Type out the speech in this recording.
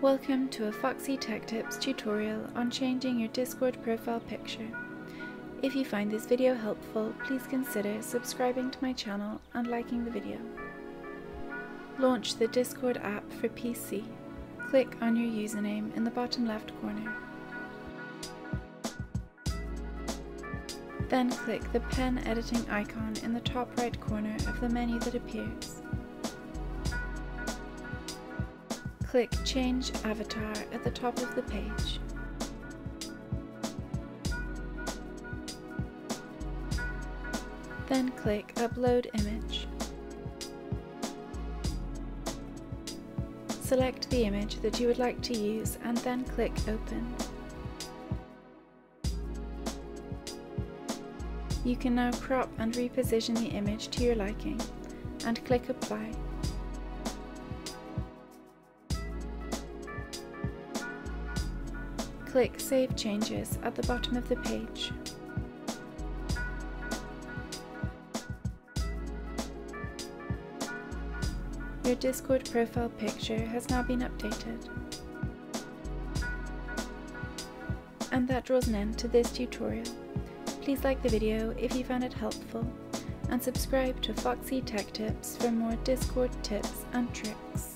Welcome to a Foxy Tech Tips tutorial on changing your Discord profile picture. If you find this video helpful, please consider subscribing to my channel and liking the video. Launch the Discord app for PC. Click on your username in the bottom left corner. Then click the pen editing icon in the top right corner of the menu that appears. Click Change Avatar at the top of the page. Then click Upload Image. Select the image that you would like to use and then click Open. You can now crop and reposition the image to your liking and click Apply. Click Save Changes at the bottom of the page. Your Discord profile picture has now been updated. And that draws an end to this tutorial. Please like the video if you found it helpful, and subscribe to Foxy Tech Tips for more Discord tips and tricks.